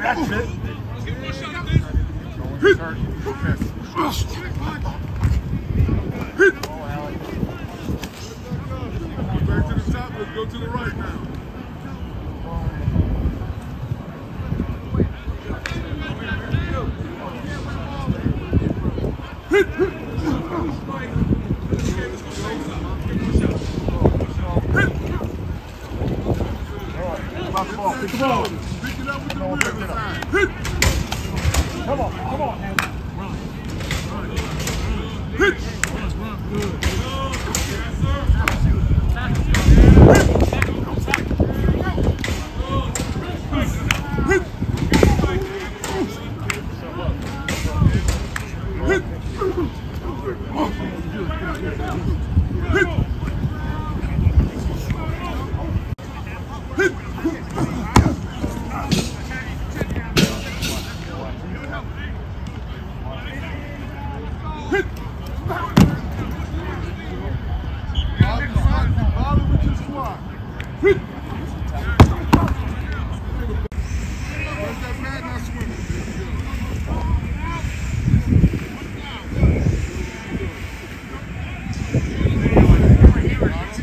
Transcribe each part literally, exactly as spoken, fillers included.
That's it. Hit. Hit. Back to the top. Let's go to the right now. Hit. Hit. Pick the ball. Pick the ball. Pick it up with the wheel side. Hit. Come on. Come on, man. Hit.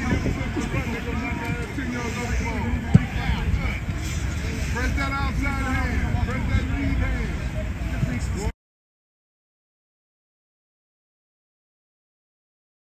Press that outside.